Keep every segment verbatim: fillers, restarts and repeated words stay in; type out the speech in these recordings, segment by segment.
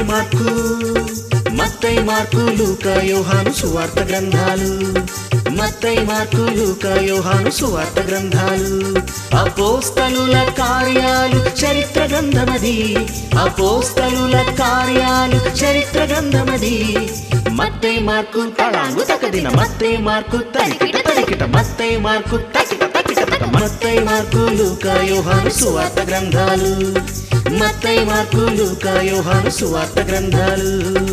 mark మత్తయి mark లూకా యోహాను సువార్త గ్రంథాలు మత్తయి మార్కు లూకా యోహాను సువార్త గ్రంథాలు అపోస్తలుల కార్యాలు చరిత్ర గ్రంథమది అపోస్తలుల కార్యాలు చరిత్ర గ్రంథమది మత్తయి మార్కు తళాంగు తకదిన మత్తయి మార్కు తరికిట తరికిట మత్తయి మార్కు తకిట తకిట తక మత్తయి మార్కు లూకా యోహాను సువార్త గ్రంథాలు మత్తయి మార్కు లూకా యోహాను సువార్త గ్రంథాలు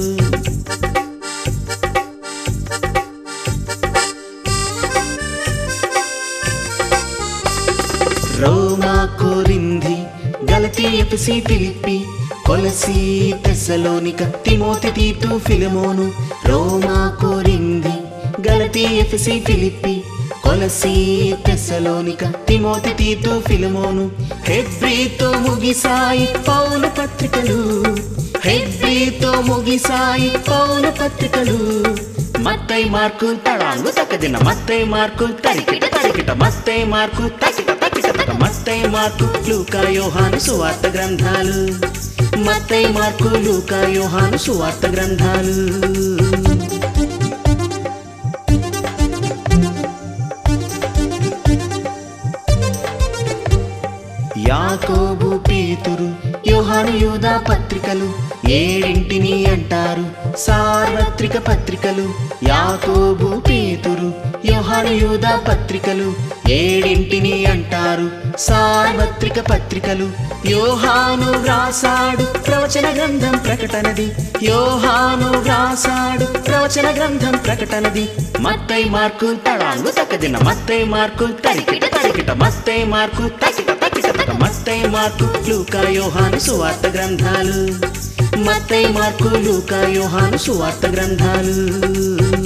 రోమా కొరింథీ గలతీ ఎఫెసీ ఫిలిప్పీ కొలసీ తెస్సలోనిక తిమోతి తీతు ఫిలెమోను రోమా కొరింథీ గలతీ ఎఫెసీ ఫిలిప్పీ కొలసీ తెస్సలోనిక తిమోతి తీతు ఫిలెమోను హెబ్రీతో ముగిసాయి పౌలు పత్రికలు హెబ్రీతో ముగిసాయి పౌలు పత్రికలు మత్తయి మార్కు తళాంగు తకదిన మత్తయి మార్కు తరికిట తరికిట మత్తయి మార్కు తకిట తకిట తక మత్తయి మార్కు లూకా యోహాను సువార్త గ్రంథాలు మత్తయి మార్కు లూకా యోహాను సువార్త గ్రంథాలు యాకోబు పేతురు యోహాను యూదా పత్రికలు ఏడింటిని అంటారు సార్వత్రిక పత్రికలు యాకోబు పేతురు యోహాను యూదా పత్రికలు ఏడింటిని అంటారు సార్వత్రిక పత్రికలు యోహాను వ్రాసాడు ప్రవచన గ్రంథం ప్రకటనది యోహాను వ్రాసాడు ప్రవచన గ్రంథం ప్రకటనది మత్తయి మార్కు తళాంగు తకదిన మత్తయి మార్కు తరికిట తరికిట మత్తయి మార్కు తకిట తకిట తక మత్తయి మార్కు లూకా యోహాను సువార్త గ్రంథాలు మత్తయి మార్కు లూకా యోహాను సువార్త గ్రంథాలు